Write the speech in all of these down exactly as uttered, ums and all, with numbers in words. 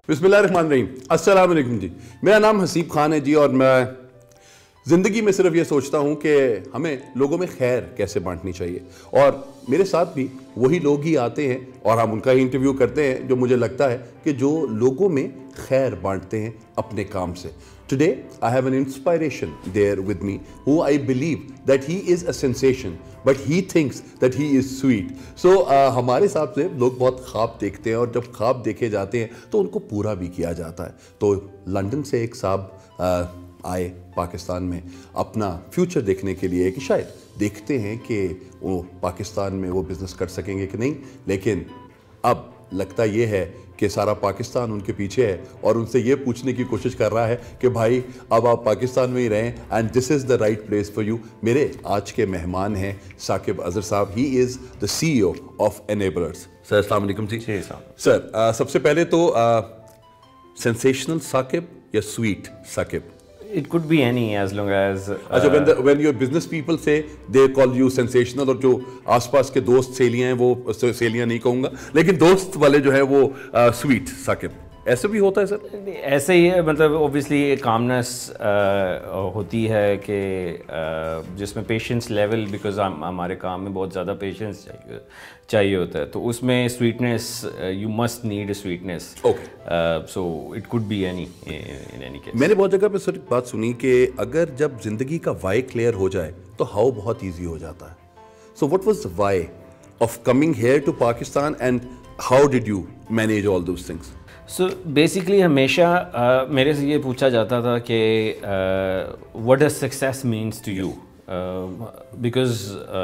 बिस्मिल्लाहिर्रहमानिर्रहीम, अस्सलाम वालेकुम जी। मेरा नाम हसीब खान है जी, और मैं ज़िंदगी में सिर्फ ये सोचता हूँ कि हमें लोगों में खैर कैसे बांटनी चाहिए, और मेरे साथ भी वही लोग ही आते हैं और हम उनका ही इंटरव्यू करते हैं जो मुझे लगता है कि जो लोगों में खैर बांटते हैं अपने काम से। Today I have an inspiration there with me who I believe that he is a sensation but he thinks that he is sweet. So uh, हमारे हिसाब से लोग बहुत ख्वाब देखते हैं, और जब ख्वाब देखे जाते हैं तो उनको पूरा भी किया जाता है। तो लंदन से एक साहब uh, आए पाकिस्तान में अपना फ्यूचर देखने के लिए कि शायद देखते हैं कि वो पाकिस्तान में वो बिज़नेस कर सकेंगे कि नहीं, लेकिन अब लगता ये है कि सारा पाकिस्तान उनके पीछे है और उनसे ये पूछने की कोशिश कर रहा है कि भाई अब आप पाकिस्तान में ही रहें, and this is the right place for you. मेरे आज के मेहमान हैं साकिब अज़हर साहब। He is the CEO of Enablers. Sir अस्सलाम वालेकुम जी। सर आ, सबसे पहले तो सेंसेशनल साकिब या sweet Saqib? It could be any as long as uh, अच्छा, when the when your business people say they call you sensational, और जो आसपास के दोस्त सहेलियां हैं वो सहेलियां नहीं कहूँगा, लेकिन दोस्त वाले जो है वो स्वीट साकिब, ऐसे भी होता है सर? ऐसे ही है, मतलब ओबियसली कामनेस होती है कि जिसमें पेशेंस लेवल, बिकॉज हमारे काम में बहुत ज़्यादा पेशेंस चाहिए चाहिए होता है, तो उसमें sweetness, you must need sweetness. Okay, so it could be any in any case. मैंने बहुत जगह पे सर बात सुनी कि अगर जब ज़िंदगी का वाई क्लियर हो जाए तो हाउ बहुत ईजी हो जाता है। So what was the why of coming here to Pakistan, and how did you manage all those things? So basically हमेशा uh, मेरे से ये पूछा जाता था कि what does success means to you, because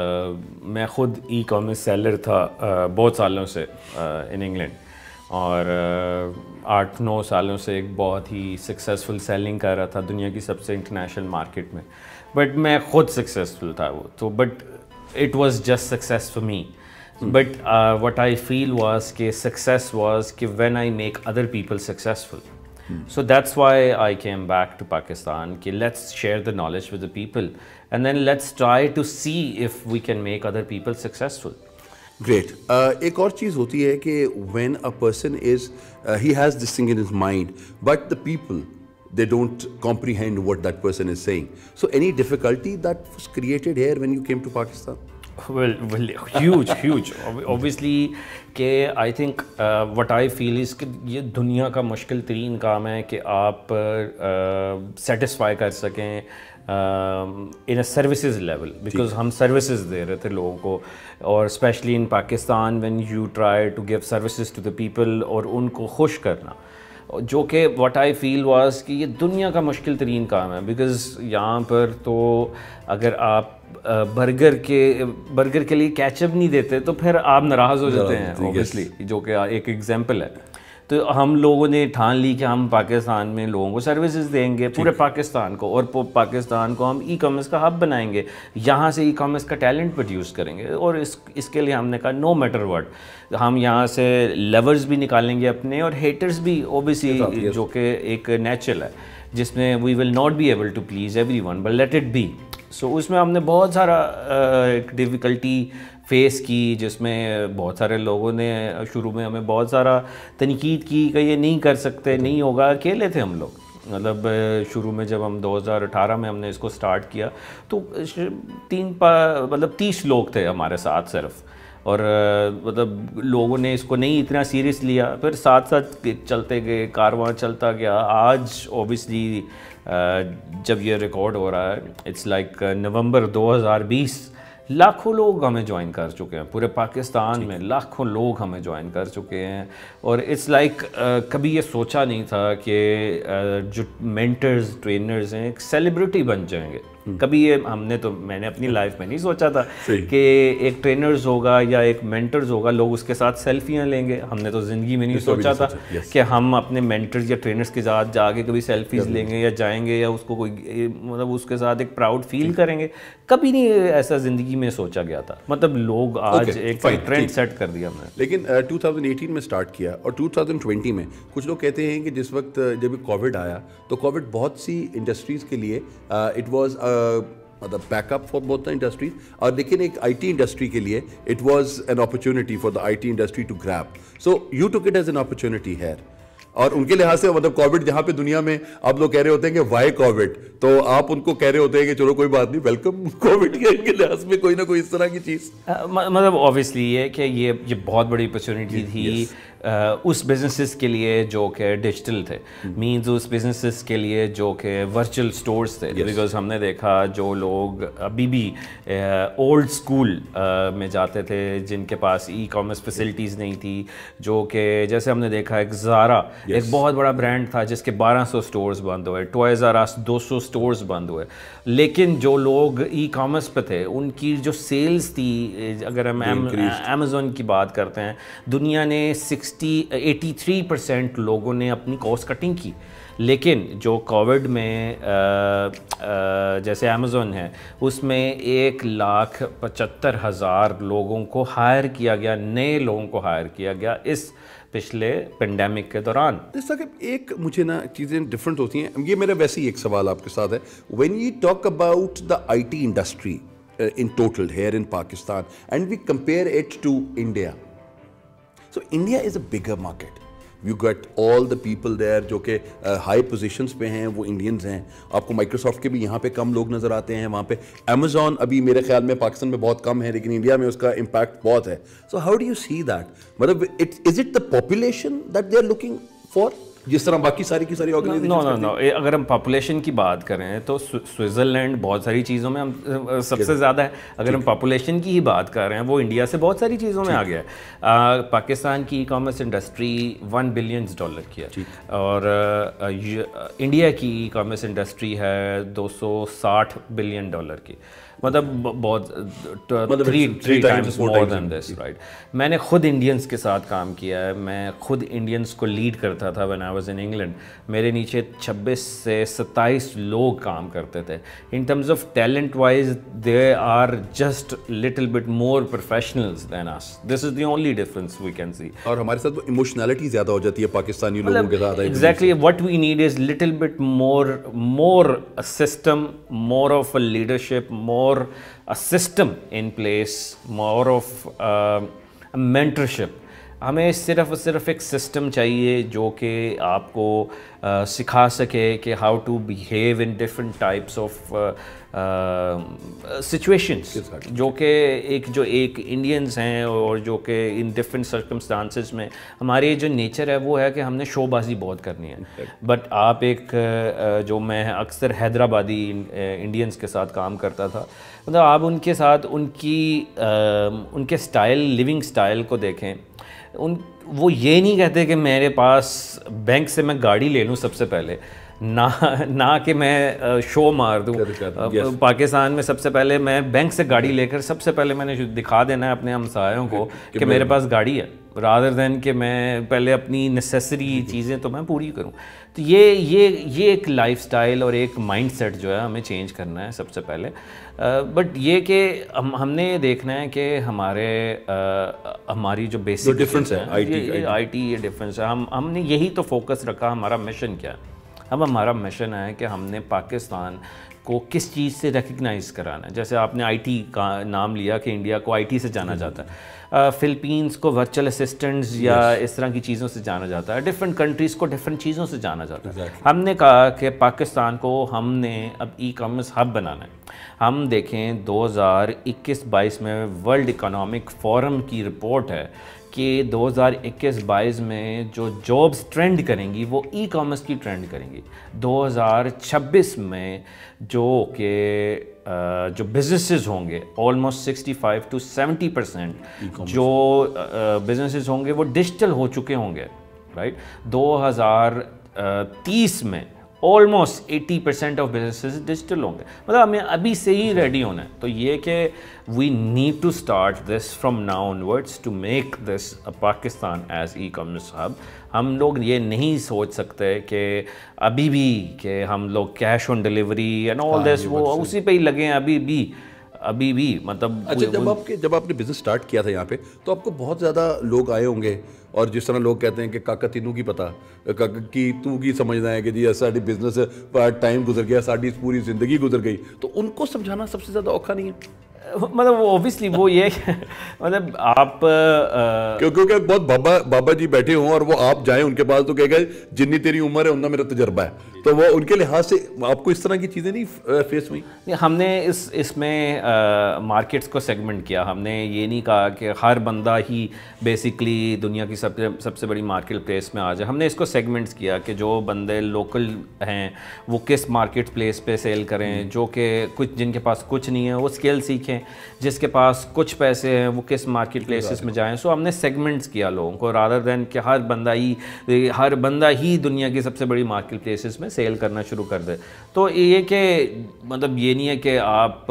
मैं ख़ुद ई कॉमर्स सेलर था uh, बहुत सालों से इन uh, इंग्लैंड, और uh, आठ नौ सालों से एक बहुत ही सक्सेसफुल सेलिंग कर रहा था दुनिया की सबसे इंटरनेशनल मार्केट में। बट मैं ख़ुद सक्सेसफुल था वो तो, but it was just success for me. But uh, what I feel was कि success was कि when I make other people successful. Hmm. So that's why I came back to Pakistan कि let's share the knowledge with the people, and then let's try to see if we can make other people successful. Great. Uh, एक और चीज़ होती है कि when a person is uh, he has this thing in his mind, but the people they don't comprehend what that person is saying. So any difficulty that was created here when you came to Pakistan? Well, well, huge, huge. Obviously, कि I think uh, what I feel is कि ये दुनिया का मुश्किल तरीन काम है कि आप सेटिस्फाई uh, कर सकें in a services level, because हम सर्विसेज दे रहे थे लोगों को, और specially in Pakistan when you try to give services to the people और उनको खुश करना, जो कि व्हाट आई फील वाज कि ये दुनिया का मुश्किल तरीन काम है। बिकॉज़ यहाँ पर तो अगर आप बर्गर के बर्गर के लिए कैचअप नहीं देते तो फिर आप नाराज़ हो जाते हैं ऑब्वियसली, जो कि एक एग्जांपल है। तो हम लोगों ने ठान ली कि हम पाकिस्तान में लोगों को सर्विसेज देंगे, पूरे पाकिस्तान को, और पाकिस्तान को हम ई कॉमर्स का हब बनाएंगे, यहाँ से ई कॉमर्स का टैलेंट प्रोड्यूस करेंगे, और इस इसके लिए हमने कहा नो मैटर व्हाट, हम यहाँ से लवर्स भी निकालेंगे अपने और हेटर्स भी, ओबियसली जो कि एक नेचुरल है जिसमें we will not be able to please everyone but let it be. So उसमें हमने बहुत सारा एक डिफ़िकल्टी फेस की, जिसमें बहुत सारे लोगों ने शुरू में हमें बहुत सारा तनकीद की कि ये नहीं कर सकते, नहीं होगा। अकेले थे हम लोग, मतलब शुरू में जब हम दो हज़ार अठारह में हमने इसको स्टार्ट किया तो तीन मतलब तीस लोग थे हमारे साथ सिर्फ, और मतलब लोगों ने इसको नहीं इतना सीरियस लिया। फिर साथ साथ चलते गए, कारवां चलता गया। आज ओबियसली जब ये रिकॉर्ड हो रहा है, इट्स लाइक नवंबर दो हज़ार बीस, लाखों लोग हमें ज्वाइन कर चुके हैं, पूरे पाकिस्तान में लाखों लोग हमें ज्वाइन कर चुके हैं। और इट्स लाइक like, uh, कभी ये सोचा नहीं था कि uh, जो मेंटर्स ट्रेनर्स हैं एक सेलिब्रिटी बन जाएंगे। कभी ये हमने तो मैंने अपनी लाइफ में नहीं सोचा था कि एक ट्रेनर्स होगा या एक मेंटर्स होगा, लोग उसके साथ सेल्फियाँ लेंगे। हमने तो ज़िंदगी में नहीं सोचा था कि हम अपने मेंटर्स या ट्रेनर्स के साथ जाके कभी सेल्फीज लेंगे या जाएंगे या उसको कोई मतलब उसके साथ एक प्राउड फील करेंगे। कभी नहीं ऐसा ज़िंदगी में सोचा गया था। मतलब लोग आज एक ट्रेंड सेट कर दिया हमने। लेकिन टू थाउज़ेंड एटीन में स्टार्ट किया और टू थाउज़ेंड ट्वेंटी में कुछ लोग कहते हैं कि जिस वक्त जब कोविड आया तो कोविड बहुत सी इंडस्ट्रीज़ के लिए इट वाज मतलब backup for both the industries, और लेकिन एक आईटी इंडस्ट्री के लिए it was an opportunity for the IT industry to grab. So you took it as an opportunity here. اور ان کے لحاظ سے مطلب کووڈ جہاں پہ دنیا میں آپ لوگ کہہ رہے ہوتے ہیں کہ وائی کووڈ, تو آپ ان کو کہہ رہے ہوتے ہیں کہ چلو کوئی بات نہیں, ویلکم کووڈ کے ان کے لحاظ میں کوئی نہ کوئی اس طرح کی چیز. مطلب اوبیسلی یہ کہ یہ یہ بہت بڑی اپرچونیٹی تھی اس بزنسز کے لیے جو کہ ڈیجیٹل تھے, مینز اس بزنسز کے لیے جو کہ ورچوئل اسٹورز تھے, بیکاز ہم نے دیکھا جو لوگ ابھی بھی اولڈ اسکول میں جاتے تھے, جن کے پاس ای کامرس فیسلٹیز نہیں تھی, جو کہ جیسے ہم نے دیکھا ایک زارا ایک بہت بڑا برانڈ تھا جس کے بارہ سو اسٹورز بند ہوئے, ٹوائز آر اس دو سو اسٹورز بند ہوئے, لیکن جو لوگ ای کامرس پہ تھے ان کی جو سیلز تھی, اگر ہم امیزون کی بات کرتے ہیں, دنیا نے سکسٹی ایٹی تھری پرسینٹ لوگوں نے اپنی کاسٹ کٹنگ کی. لیکن جو کووڈ میں جیسے امیزون ہے اس میں ایک لاکھ پچہتر ہزار لوگوں کو ہائر کیا گیا, نئے لوگوں کو ہائر کیا گیا اس پچھلے پینڈیمک کے دوران. جیسا کہ ایک مجھے نا چیزیں ڈفرینٹ ہوتی ہیں, یہ میرا ویسے ہی ایک سوال آپ کے ساتھ ہے, when you talk about the I T industry in total here in Pakistan and we compare it to India. So India is a bigger market. You got all the people there جو کہ high positions پہ ہیں وہ Indians ہیں. آپ کو Microsoft کے بھی یہاں پہ کم لوگ نظر آتے ہیں, وہاں پہ امیزون ابھی میرے خیال میں پاکستان میں بہت کم ہے لیکن انڈیا میں اس کا امپیکٹ بہت ہے. So how do you see that, مطلب is it the population that they are looking for, جس طرح باقی ساری کی ساری آرگنائزیشن؟ نو نو نو اگر ہم پاپولیشن کی بات کریں تو سوئٹزرلینڈ بہت ساری چیزوں میں ہم سب سے زیادہ ہے. اگر ہم پاپولیشن کی ہی بات کر رہے ہیں وہ انڈیا سے بہت ساری چیزوں میں آ گیا ہے. پاکستان کی e commerce industry one billions dollar کی ہے, اور انڈیا کی ای کامرس انڈسٹری ہے دو سو ساٹھ بلین ڈالر کی, مطلب بہت three three times more than this, right. میں نے خود انڈینس کے ساتھ کام کیا ہے, میں خود انڈینس کو لیڈ کرتا تھا when I was in England. میرے نیچے چھبیس سے ستائیس لوگ کام کرتے تھے. in terms of talent wise they are just little bit more professionals than us. this is the only difference we can see. اور ہمارے ساتھ وہ ایموشنالٹی زیادہ ہو جاتی ہے پاکستانی لوگوں کے ساتھ. exactly what we need is little bit more more a system, more of a leadership, more a system in place, more of uh, a mentorship. ہمیں صرف صرف ایک سسٹم چاہیے جو کہ آپ کو سکھا سکے کہ how to behave in different types of situations, جو کہ ایک جو ایک انڈینس ہیں اور جو کہ ان ڈفرینٹ سرکمسٹانسز میں ہماری جو نیچر ہے وہ ہے کہ ہم نے شو بازی بہت کرنی ہے. بٹ آپ ایک جو میں اکثر حیدرآبادی انڈینس کے ساتھ کام کرتا تھا, مطلب آپ ان کے ساتھ ان کی ان کے اسٹائل, لیونگ اسٹائل کو دیکھیں, ان وہ یہ نہیں کہتے کہ میرے پاس بینک سے میں گاڑی لے لوں سب سے پہلے, نہ نہ کہ میں شو مار دوں. پاکستان میں سب سے پہلے میں بینک سے گاڑی لے کر سب سے پہلے میں نے دکھا دینا ہے اپنے ہمسایوں کو کہ میرے پاس گاڑی ہے, رادر دین کہ میں پہلے اپنی نیسیسری چیزیں تو میں پوری کروں. تو یہ یہ یہ ایک لائف سٹائل اور ایک مائنڈ سیٹ جو ہے ہمیں چینج کرنا ہے سب سے پہلے. بٹ یہ کہ ہم ہم نے یہ دیکھنا ہے کہ ہمارے ہماری جو بیسک ڈفرینس ہے آئی ٹی یہ ڈفرینس ہے, ہم ہم نے یہی تو فوکس رکھا. ہمارا مشن کیا ہے؟ اب ہمارا مشن ہے کہ ہم نے پاکستان کو کس چیز سے ریکگنائز کرانا ہے. جیسے آپ نے آئی ٹی کا نام لیا کہ انڈیا کو آئی ٹی سے جانا جاتا ہے, فلپینس کو ورچوئل اسسٹنٹس یا اس طرح کی چیزوں سے جانا جاتا ہے, ڈفرینٹ کنٹریز کو ڈفرینٹ چیزوں سے جانا جاتا ہے. ہم نے کہا کہ پاکستان کو ہم نے اب ای کامرس ہب بنانا ہے. ہم دیکھیں دو ہزار اکیس بائیس میں ورلڈ اکنامک فورم کی رپورٹ ہے کہ دو ہزار اکیس بائیس میں جو جابس ٹرینڈ کریں گی وہ ای کامرس کی ٹرینڈ کریں گی. دو ہزار چھبیس میں جو کہ جو بزنسز ہوں گے almost sixty five to seventy percent جو بزنسز ہوں گے وہ ڈیجیٹل ہو چکے ہوں گے, رائٹ. دو ہزار تیس میں almost eighty percent of businesses digital ہوں گے. مطلب ہمیں ابھی سے ہی ریڈی ہونا ہے. تو یہ کہ we need to start this from now onwards to make this Pakistan as e commerce hub. ہم لوگ یہ نہیں سوچ سکتے کہ ابھی بھی کہ ہم لوگ cash on delivery and all this وہ اسی پہ ہی لگے ہیں ابھی بھی ابھی بھی مطلب. اچھا, جب آپ کے جب آپ نے بزنس اسٹارٹ کیا تھا یہاں پہ تو آپ کو بہت زیادہ لوگ آئے ہوں گے, اور جس طرح لوگ کہتے ہیں کہ کاکا تینوں کی پتہ کاکا کی تو کی سمجھنا ہے کہ جی ساری بزنس ٹائم گزر گیا, ساری پوری زندگی گزر گئی, تو ان کو سمجھانا سب سے زیادہ اوکھا نہیں ہے؟ مطلب اوبیسلی وہ یہ مطلب آپ کیونکہ بہت بابا بابا جی بیٹھے ہوں اور وہ آپ جائیں ان کے پاس تو کہے گا جتنی تیری عمر ہے اتنا میرا تجربہ ہے, تو وہ ان کے لحاظ سے آپ کو اس طرح کی چیزیں نہیں فیس ہوئی؟ ہم نے اس اس میں مارکیٹس کو سیگمنٹ کیا. ہم نے یہ نہیں کہا کہ ہر بندہ ہی بیسکلی دنیا کی سب سب سے بڑی مارکیٹ پلیس میں آ جائے. ہم نے اس کو سیگمنٹس کیا کہ جو بندے لوکل ہیں وہ کس مارکیٹ پلیس پہ سیل کریں, جو کہ کچھ جن کے پاس کچھ نہیں ہے وہ اسکل سیکھیں, جس کے پاس کچھ پیسے ہیں وہ کس مارکیٹ پلیسز میں جائیں. سو ہم نے سیگمنٹس کیا لوگوں کو رادر دین کہ ہر بندہ ہی ہر بندہ ہی دنیا کی سب سے بڑی مارکیٹ پلیسز میں سیل کرنا شروع کر دے. تو یہ کہ مطلب یہ نہیں ہے کہ آپ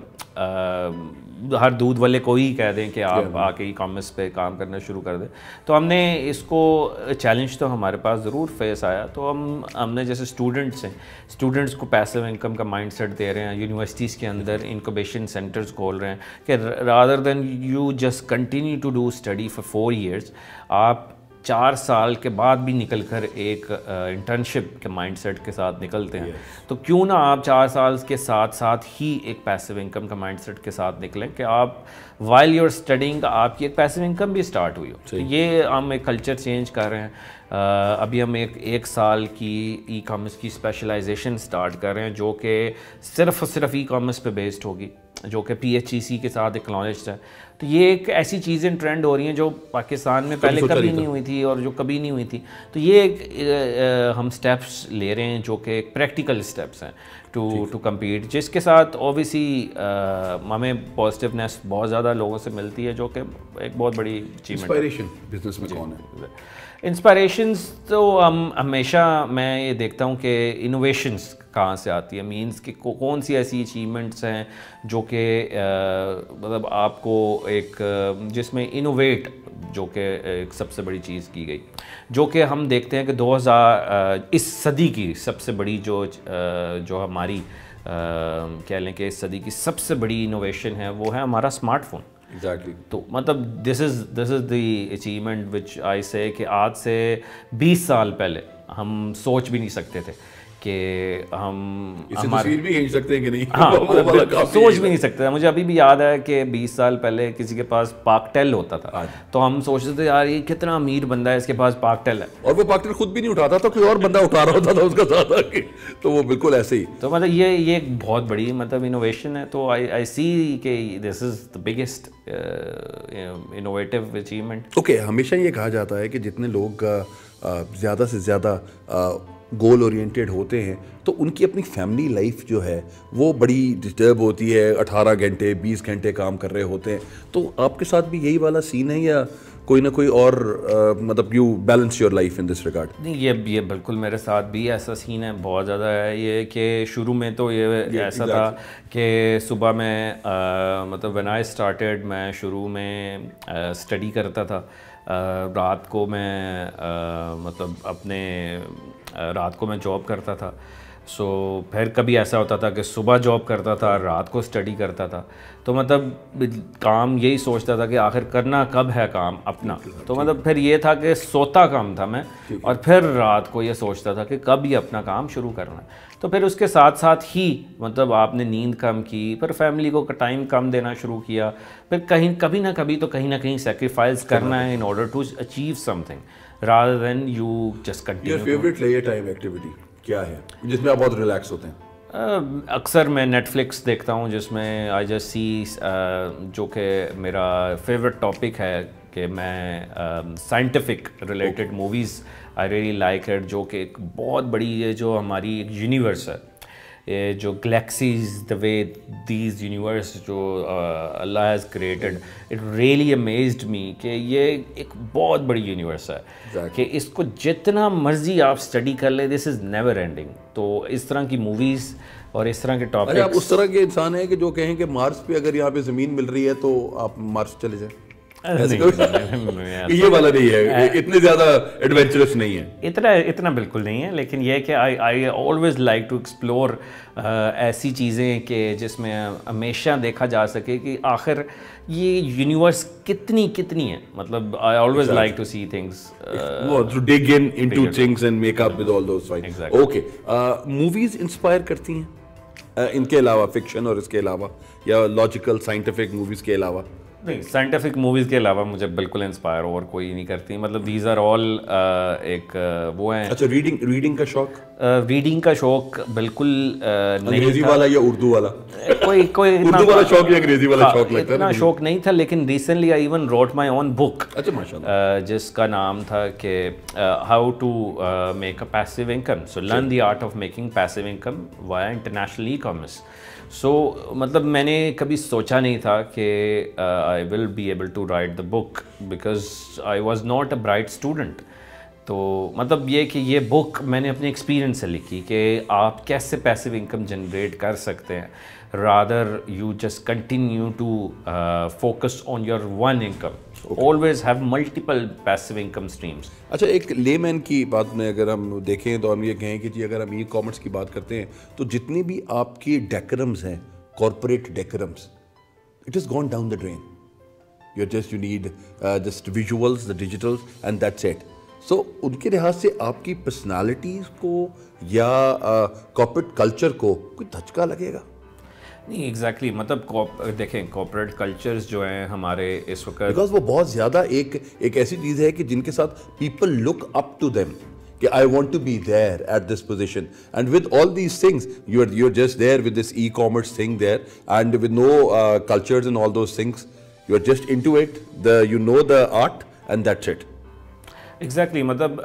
ہر دودھ والے کو ہی کہہ دیں کہ آپ آ کے ای کامرس پہ کام کرنا شروع کر دیں. تو ہم نے اس کو چیلنج تو ہمارے پاس ضرور فیس آیا. تو ہم ہم نے جیسے اسٹوڈنٹس ہیں, اسٹوڈنٹس کو پیسو انکم کا مائنڈ سیٹ دے رہے ہیں, یونیورسٹیز کے اندر انکوبیشن سینٹرز کھول رہے ہیں کہ rather than you just continue to do study for four years, آپ چار سال کے بعد بھی نکل کر ایک انٹرنشپ کے مائنڈ سیٹ کے ساتھ نکلتے ہیں. تو کیوں نہ آپ چار سال کے ساتھ ساتھ ہی ایک پیسو انکم کا مائنڈ سیٹ کے ساتھ نکلیں کہ آپ وائل یور اسٹڈنگ آپ کی ایک پیسو انکم بھی اسٹارٹ ہوئی ہو. تو یہ ہم ایک کلچر چینج کر رہے ہیں. ابھی ہم ایک ایک سال کی ای کامرس کی اسپیشلائزیشن اسٹارٹ کر رہے ہیں جو کہ صرف اور صرف ای کامرس پہ بیسڈ ہوگی, جو کہ پی ایچ ای سی کے ساتھ اکنالجڈ ہے. تو یہ ایک ایسی چیزیں ٹرینڈ ہو رہی ہیں جو پاکستان میں پہلے کبھی نہیں ہوئی تھی اور جو کبھی نہیں ہوئی تھی. تو یہ ایک ہم سٹیپس لے رہے ہیں جو کہ ایک پریکٹیکل سٹیپس ہیں ٹو ٹو کمپیٹ, جس کے ساتھ اوبیسلی ہمیں پازیٹیونیس بہت زیادہ لوگوں سے ملتی ہے, جو کہ ایک بہت بڑی اچیومنٹ. انسپائریشن بزنس میں کون ہے؟ انسپائریشنز تو ہم ہمیشہ میں یہ دیکھتا ہوں کہ انوویشنز کہاں سے آتی ہے, مینس کہ کون سی ایسی اچیومنٹس ہیں جو کہ مطلب آپ کو ایک جس میں انوویٹ جو کہ ایک سب سے بڑی چیز کی گئی, جو کہ ہم دیکھتے ہیں کہ دو ہزار اس صدی کی سب سے بڑی جو جو ہماری کہہ لیں کہ اس صدی کی سب سے بڑی انوویشن ہے وہ ہے ہمارا اسمارٹ فون. ایگزیکٹلی. تو مطلب دس از دس از دی اچیومنٹ وچ آئی سے کہ آج سے بیس سال پہلے ہم سوچ بھی نہیں سکتے تھے کہ ہم تصویر بھی کھینچ سکتے ہیں کہ نہیں, ہاں سوچ بھی نہیں سکتے. مجھے ابھی بھی یاد ہے کہ بیس سال پہلے کسی کے پاس پاکٹیل ہوتا تھا تو ہم سوچتے تھے یار یہ کتنا امیر بندہ ہے اس کے پاس پاکٹیل ہے, اور وہ پاکٹیل خود بھی نہیں اٹھاتا تھا, کوئی اور بندہ اٹھا رہا ہوتا تھا اس کا ساتھ آ کے. تو وہ بالکل ایسے ہی. تو مطلب یہ یہ ایک بہت بڑی مطلب انوویشن ہے. تو آئی آئی سی کہ this is the biggest innovative achievement. Okay, ہمیشہ یہ کہا جاتا ہے کہ جتنے لوگ زیادہ سے زیادہ گول اورینٹیڈ ہوتے ہیں تو ان کی اپنی فیملی لائف جو ہے وہ بڑی ڈسٹرب ہوتی ہے, اٹھارہ گھنٹے بیس گھنٹے کام کر رہے ہوتے ہیں. تو آپ کے ساتھ بھی یہی والا سین ہے یا کوئی نہ کوئی اور مطلب you balance your life in this regard? نہیں, یہ یہ بالکل میرے ساتھ بھی ایسا سین ہے, بہت زیادہ ہے. یہ کہ شروع میں تو یہ ایسا تھا کہ صبح میں مطلب وین آئی اسٹارٹیڈ میں شروع میں اسٹڈی کرتا تھا, رات کو میں مطلب اپنے رات کو میں جاب کرتا تھا. سو پھر کبھی ایسا ہوتا تھا کہ صبح جاب کرتا تھا, رات کو اسٹڈی کرتا تھا. تو مطلب کام یہی سوچتا تھا کہ آخر کرنا کب ہے کام اپنا. تو مطلب پھر یہ تھا کہ سوتا کم تھا میں, اور پھر رات کو یہ سوچتا تھا کہ کب یہ اپنا کام شروع کرنا ہے. تو پھر اس کے ساتھ ساتھ ہی مطلب آپ نے نیند کم کی, پھر فیملی کو ٹائم کم دینا شروع کیا, پھر کہیں کبھی نہ کبھی تو کہیں نہ کہیں سیکریفائز کرنا ہے in order to achieve something rather than you just continue. Your favorite leisure time activity کیا ہے جس میں آپ بہت ریلیکس ہوتے ہیں؟ اکثر میں نیٹ فلکس دیکھتا ہوں جس میں آئی جسٹ سی, جو کہ میرا فیوریٹ ٹاپک ہے کہ میں scientific related movies I really like it, جو کہ ایک بہت بڑی ہے جو ہماری ایک یونیورس ہے, جو galaxies the way these universe جو اللہ has created, it really amazed me کہ یہ ایک بہت بڑی یونیورس ہے کہ اس کو جتنا مرضی آپ اسٹڈی کر لیں دس از نیور اینڈنگ. تو اس طرح کی موویز اور اس طرح کے ٹاپک. آپ اس طرح کے انسان ہیں کہ جو کہیں کہ مارس پہ اگر یہاں پہ زمین مل رہی ہے تو آپ مارس چلے جائیں؟ یہ والا نہیں ہے, اتنے زیادہ ایڈونچرس نہیں ہے, اتنا اتنا بالکل نہیں ہے. لیکن یہ کہ I I always like to explore ایسی چیزیں کہ جس میں ہمیشہ دیکھا جا سکے کہ آخر یہ یونیورس کتنی کتنی ہے. مطلب I always like to see things, to dig in into things and make up with all those find. Okay, movies inspire کرتی ہیں ان کے علاوہ فکشن اور اس کے علاوہ یا لاجیکل سائنٹیفک موویز کے علاوہ؟ نہیں، سائنٹیفک موویز کے علاوہ مجھے بالکل انسپائر اور کوئی نہیں کرتی. مطلب دیز آر آل ایک وہ ہیں. اچھا ریڈنگ ریڈنگ کا شوق؟ ریڈنگ کا شوق بالکل انگریزی والا یا اردو والا؟ کوئی کوئی اردو والا شوق یا انگریزی والا شوق لگتا ہے؟ اتنا شوق نہیں تھا، لیکن recently I even wrote my own book. اچھا ماشاء اللہ. جس کا نام تھا کہ how to make a passive income, so learn the art of making passive income via international e commerce. So مطلب میں نے کبھی سوچا نہیں تھا کہ I will be able to write the book because I was not a bright student. تو مطلب یہ کہ یہ بک میں نے اپنے ایکسپیرینس سے لکھی کہ آپ کیسے پیسو انکم جنریٹ کر سکتے ہیں rather you just continue to focus on your one income. always have multiple passive income streams. اچھا ایک لے مین کی بات میں اگر ہم دیکھیں تو ہم یہ کہیں کہ جی اگر ہم ای کامرس کی بات کرتے ہیں تو جتنی بھی آپ کی ڈیکرمز ہیں corporate decorums it is gone down the drain. You just you need just visuals the digitals and that's it. So ان کے لحاظ سے آپ کی پرسنالٹیز کو یا کارپوریٹ کلچر کو کوئی دھچکا لگے گا؟ نہیں ایگزیکٹلی. مطلب دیکھیں کارپوریٹ کلچرز جو ہیں ہمارے اس وقت بیکاز وہ بہت زیادہ ایک ایک ایسی چیز ہے کہ جن کے ساتھ people look up to them کہ I want to be there at this position and with all these things you are you are just there with this e commerce thing there and with no cultures and all those things you are just into it the you know the art and that's it. Exactly. مطلب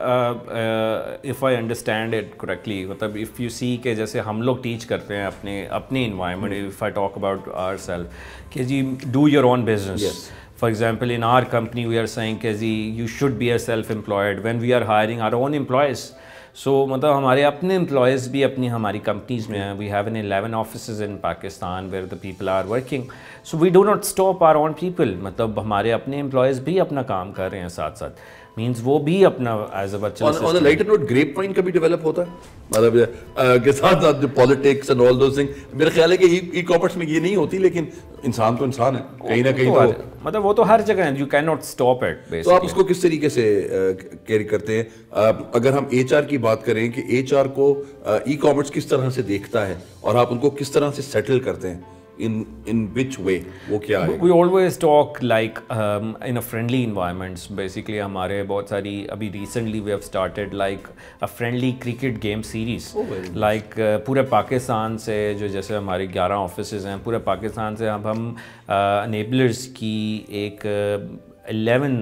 if I understand it correctly مطلب if you see کہ جیسے ہم لوگ teach کرتے ہیں اپنے اپنے environment if I talk about our self کہ جی do your own business. For example in our company we are seeing کہ جی you should be a self employed when we are hiring our own employees. So مطلب ہمارے اپنے employees بھی اپنی ہماری کمپنیز میں ہیں. We have an eleven offices in Pakistan where the people are working. So we do not stop our own people. مطلب ہمارے اپنے امپلائز بھی اپنا کام کر رہے ہیں ساتھ ساتھ. مینس وہ بھی اپنا as a virtual lighter note grape point کا بھی ڈیولپ ہوتا ہے مطلب کے ساتھ ساتھ جو politics and all those thing. میرا خیال ہے کہ ای کامرس میں یہ نہیں ہوتی لیکن انسان تو انسان ہے کہیں نہ کہیں تو مطلب وہ تو ہر جگہ ہے. You can not stop it. تو آپ اس کو کس طریقے سے کیری کرتے ہیں؟ اگر ہم ایچ آر کی بات کریں کہ ایچ آر کو ای کامرس کس طرح سے دیکھتا ہے اور آپ ان کو کس طرح سے سیٹل کرتے ہیں in in which way وہ کیا ہے؟ we always talk like um, in a friendly environments. basically ہمارے بہت ساری ابھی recently we have started like a friendly cricket game series. oh, like uh, پورے پاکستان سے جو جیسے ہمارے گیارہ آفیسز ہیں پورے پاکستان سے اب ہم انیبلرز کی ایک الیون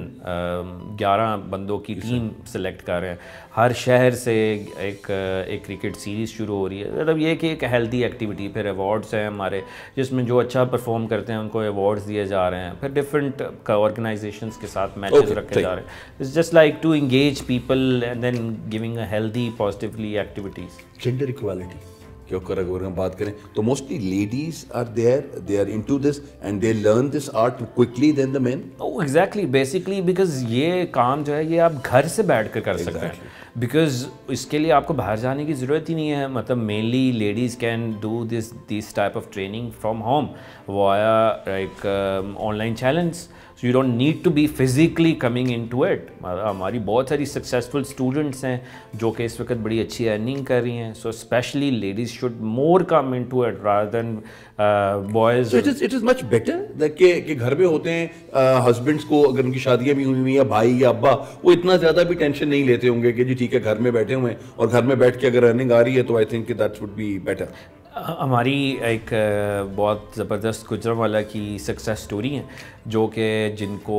گیارہ بندوں کی ٹیم سلیکٹ کر رہے ہیں. ہر شہر سے ایک ایک کرکٹ سیریز شروع ہو رہی ہے. مطلب یہ کہ ایک ہیلتھی ایکٹیویٹی. پھر ایوارڈس ہیں ہمارے جس میں جو اچھا پرفارم کرتے ہیں ان کو ایوارڈس دیے جا رہے ہیں. پھر ڈفرینٹ آرگنائزیشنس کے ساتھ میچز رکھے جا رہے ہیں. It's just like to engage people and then giving a healthy positively activities. Gender equality کہ اگر ہم بات کریں تو mostly ladies are there they are into this and they learn this art quickly then the man. Exactly. Basically because یہ کام جو ہے یہ آپ گھر سے بیٹھ کر کر سکتے ہیں بیکاز اس کے لیے آپ کو باہر جانے کی ضرورت ہی نہیں ہے. مطلب mainly ladies can do this this type of training from home via ایک online challenge. So you don't need to be physically coming into it. ہماری بہت ساری سکسیزفل اسٹوڈنٹس ہیں جو کہ اس وقت بڑی اچھی ارننگ کر رہی ہیں. So specially ladies should more come into it rather than boys. It is much better کہ گھر میں ہوتے ہیں ہسبینڈس کو اگر ان کی شادیاں بھی ہوئی ہوئی یا بھائی یا ابا وہ اتنا زیادہ بھی ٹینشن نہیں لیتے ہوں گے کہ جی ٹھیک ہے گھر میں بیٹھے ہوئے ہیں اور گھر میں بیٹھ کے اگر ارننگ آ رہی ہے تو I think that would be better. ہماری ایک بہت زبردست گجرانوالہ کی سکسیس سٹوری ہیں جو کہ جن کو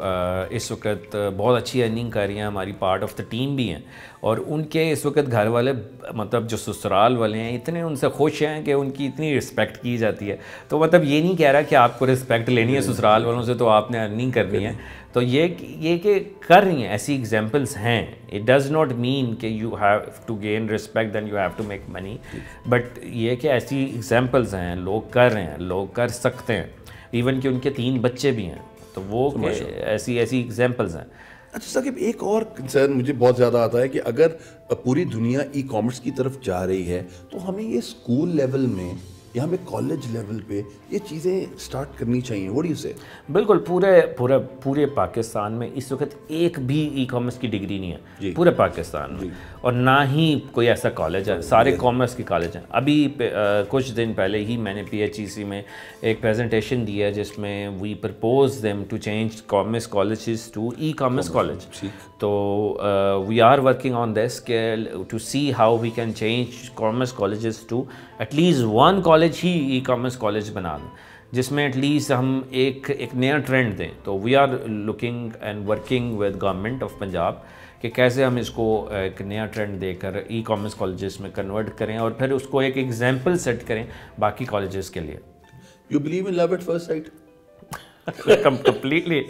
اس وقت بہت اچھی ارننگ کر رہی ہیں. ہماری پارٹ آف دا ٹیم بھی ہیں اور ان کے اس وقت گھر والے مطلب جو سسرال والے ہیں اتنے ان سے خوش ہیں کہ ان کی اتنی رسپیکٹ کی جاتی ہے. تو مطلب یہ نہیں کہہ رہا کہ آپ کو رسپیکٹ لینی ہے سسرال والوں سے تو آپ نے ارننگ کرنی ہے. تو یہ یہ کہ کر رہی ہیں ایسی ایگزامپلس ہیں. اٹ ڈز ناٹ مین کہ you have to gain respect then you have to make money but یہ کہ ایسی ایگزامپلس ہیں لوگ کر رہے ہیں لوگ کر سکتے ہیں. ایون کہ ان کے تین بچے بھی ہیں تو وہ ایسی ایسی ایگزامپلس ہیں. اچھا ثاقب ایک اور کنسرن مجھے بہت زیادہ آتا ہے کہ اگر پوری دنیا ای کامرس کی طرف جا رہی ہے تو ہمیں یہ اسکول لیول میں یا ہمیں کالج لیول پہ یہ چیزیں اسٹارٹ کرنی چاہیے. واٹ ڈو یو سے؟ بالکل پورے پورے پورے پاکستان میں اس وقت ایک بھی ای کامرس کی ڈگری نہیں ہے پورے پاکستان میں, اور نہ ہی کوئی ایسا کالج ہے, سارے کامرس کے کالج ہیں. ابھی کچھ دن پہلے ہی میں نے پی ایچ ای سی میں ایک پریزنٹیشن دیا جس میں we purpose them to change commerce colleges to e commerce college. So we are working on this کہ to see how we can change commerce colleges to at least one college ہی e commerce college بنا دیں, جس میں at least ہم ایک ایک نیا ٹرینڈ دیں. تو we are looking and working with government of Punjab کہ کیسے ہم اس کو ایک نیا ٹرینڈ دے کر ای کامرس کالجز میں کنورٹ کریں اور پھر اس کو ایک ایگزامپل سیٹ کریں باقی کالجز کے لیے. You believe in love at first sight? Completely.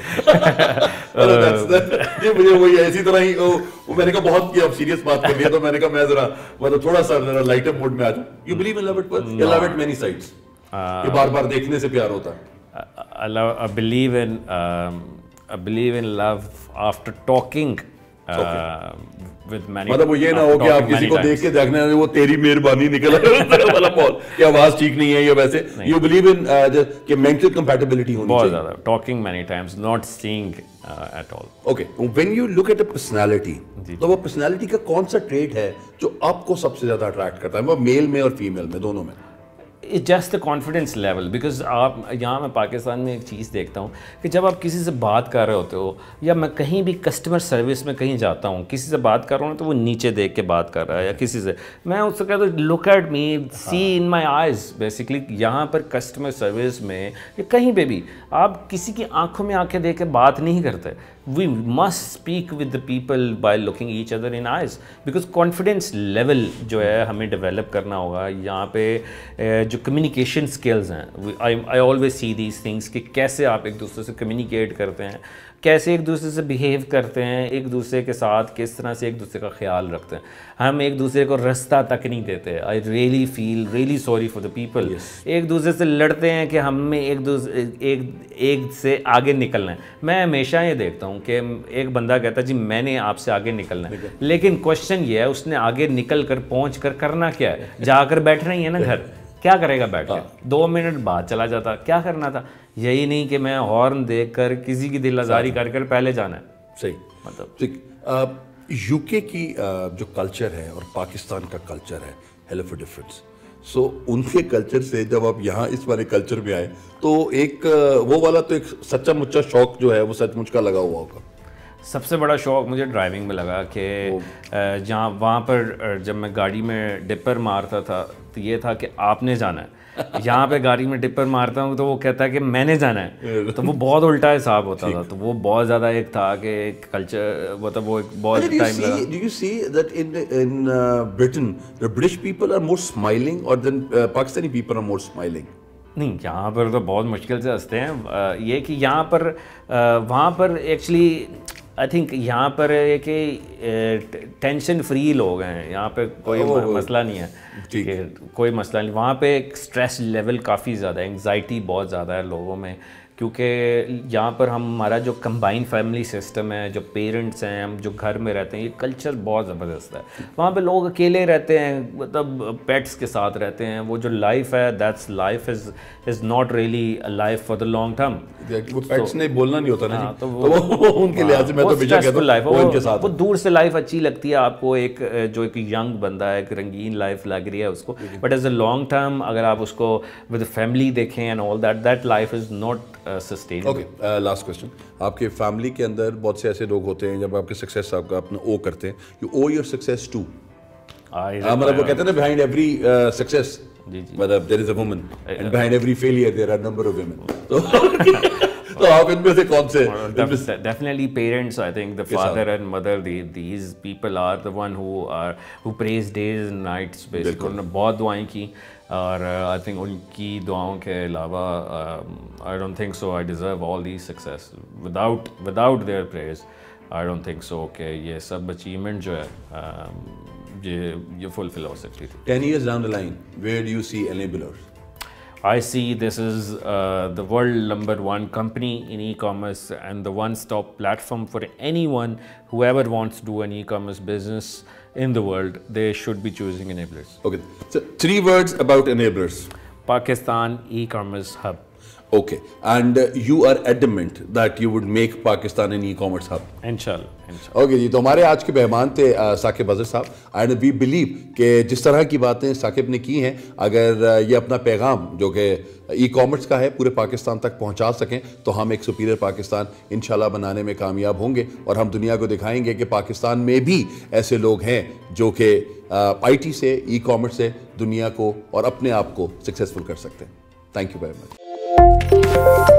مجھے وہی اسی طرح ہی میں نے کہا بہت کیا اب سیریس بات کر لیا تو میں نے کہا میں ذرا مطلب تھوڑا سا ذرا لائٹر موڈ میں آ جاؤں. You believe in love at first یا لو ایٹ مینی سائٹس؟ یہ بار بار دیکھنے سے پیار ہوتا ہے. I believe in I believe in love after talking with many. مطلب وہ یہ نہ ہو کہ آپ کسی کو دیکھ کے دیکھنے وہ تیری مہربانی نکل والا بول کہ آواز ٹھیک نہیں ہے یا ویسے. یو بلیو ان کہ مینٹل کمپیٹیبلٹی ہونی بہت زیادہ, talking many times, not seeing at all. Okay, when you look at a personality, تو وہ پرسنالٹی کا کون سا ٹریٹ ہے جو آپ کو سب سے زیادہ اٹریکٹ کرتا ہے, وہ میل میں اور فیمیل میں دونوں میں؟ It's just the confidence level. Because آپ یہاں میں پاکستان میں ایک چیز دیکھتا ہوں کہ جب آپ کسی سے بات کر رہے ہوتے ہو یا میں کہیں بھی کسٹمر سروس میں کہیں جاتا ہوں کسی سے بات کر رہا ہوں تو وہ نیچے دیکھ کے بات کر رہا ہے یا کسی سے, میں اس سے کہتا ہوں look at me, see in my eyes. Basically یہاں پر کسٹمر سروس میں یا کہیں پہ بھی آپ کسی کی آنکھوں میں آنکھیں دیکھ کے بات نہیں کرتے. We must speak with the people by looking each other in eyes, because confidence level جو ہے ہمیں ڈیولپ کرنا ہوگا. یہاں پہ جو کمیونیکیشن اسکلز ہیں, I always see these things کہ کیسے آپ ایک دوسرے سے کمیونیکیٹ کرتے ہیں, کیسے ایک دوسرے سے بیہیو کرتے ہیں, ایک دوسرے کے ساتھ کس طرح سے ایک دوسرے کا خیال رکھتے ہیں. ہم ایک دوسرے کو رستہ تک نہیں دیتے. I really feel really sorry for the people. ایک دوسرے سے لڑتے ہیں کہ ہم میں ایک دوسرے ایک ایک سے آگے نکلنا ہے. میں ہمیشہ یہ دیکھتا ہوں کہ ایک بندہ کہتا ہے جی میں نے آپ سے آگے نکلنا ہے, لیکن کوشچن یہ ہے اس نے آگے نکل کر پہنچ کر کرنا کیا ہے؟ جا کر بیٹھنا ہی ہے نا گھر. کیا کرے گا بیٹھ کے؟ دو منٹ بعد چلا جاتا. کیا کرنا تھا؟ یہی نہیں کہ میں ہارن دیکھ کر کسی کی دل آزاری کر کر پہلے جانا ہے. صحیح. مطلب یو کے کی جو کلچر ہے اور پاکستان کا کلچر ہے, hell of a difference. So ان کے کلچر سے جب آپ یہاں اس والے کلچر میں آئے تو ایک وہ والا تو ایک سچا مچا شوق جو ہے وہ سچ مچ کا لگا ہوا ہوگا. سب سے بڑا شوق مجھے ڈرائیونگ میں لگا کہ جہاں وہاں پر جب میں گاڑی میں ڈپر مارتا تھا تو یہ تھا کہ آپ نے جانا ہے. یہاں پہ گاڑی میں ڈپر مارتا ہوں تو وہ کہتا ہے کہ میں نے جانا ہے, تو وہ بہت الٹا حساب ہوتا تھا. تو وہ بہت زیادہ ایک تھا کہ کلچر مطلب وہ ایک بہت ٹائم لگا. Do you see that in in Britain the British people are more smiling or than Pakistani people are more smiling? نہیں, یہاں پر تو بہت مشکل سے ہنستے ہیں. یہ کہ یہاں پر وہاں پر ایکچولی آئی تھنک یہاں پر یہ کہ ٹینشن فری لوگ ہیں, یہاں پہ کوئی مسئلہ نہیں ہے کہ کوئی مسئلہ نہیں. وہاں پہ ایک اسٹریس لیول کافی زیادہ ہے, انگزائٹی بہت زیادہ ہے لوگوں میں, کیونکہ یہاں پر ہمارا جو کمبائن فیملی سسٹم ہے, جو پیرنٹس ہیں, ہم جو گھر میں رہتے ہیں, یہ کلچر بہت زبردست ہے. وہاں پہ لوگ اکیلے رہتے ہیں, مطلب پیٹس کے ساتھ رہتے ہیں. وہ جو لائف ہے that's life is is not really life for the long term. وہ پیٹس نے بولنا نہیں ہوتا نا, تو وہ ان کے لحاظ سے میں تو بیشک کہتا ہوں وہ ان کے ساتھ. وہ دور سے لائف اچھی لگتی ہے آپ کو, ایک جو ایک ینگ بندہ ہے, ایک رنگین لائف لگ رہی ہے اس کو, but as a long term اگر آپ اس کو ود فیملی دیکھیں and all that, that life is not sustain. Okay, last question. آپ کے فیملی کے اندر بہت سے ایسے لوگ ہوتے ہیں جب آپ کے سکسیس آپ کا اپنا او کرتے ہیں, you owe your success to, مطلب وہ کہتے ہیں نا بہائنڈ ایوری سکسیس مطلب there is a woman and behind every failure there are number of women. تو آپ ان میں سے کون سے؟ Definitely parents, I think the father and mother, these people are the one who are who praise days and nights basically. انہوں نے بہت دعائیں کی, اور آئی تھنک ان کی دعاؤں کے علاوہ I don't think so I deserve all these success. Without without their prayers I don't think so کہ یہ سب اچیومنٹ جو ہے یہ یہ فلفل ہو سکتی تھی. Ten years down the line where do you see enablers? I see this is uh, the world number one company in e-commerce and the one-stop platform for anyone whoever wants to do an e-commerce business in the world. They should be choosing enablers. Okay, so three words about enablers. Pakistan e-commerce hub. Okay, and uh, you are adamant that you would make Pakistan an e-commerce hub. Inshallah, inshallah. Okay जी, तो हमारे आज के मेहमान थे साकिब अज़हर साहब and we believe कि जिस तरह की बातें साकिब ने की हैं, अगर ये अपना पैगाम जो कि ई कॉमर्स का है पूरे पाकिस्तान तक पहुंचा सकें तो हम एक सुपीरियर पाकिस्तान इंशाल्लाह बनाने में कामयाब होंगे और हम दुनिया को दिखाएंगे कि पाकिस्तान में भी ऐसे लोग हैं जो कि आईटी से, ई कॉमर्स से दुनिया को और अपने आप को सक्सेसफुल कर सकते हैं. Thank you very much.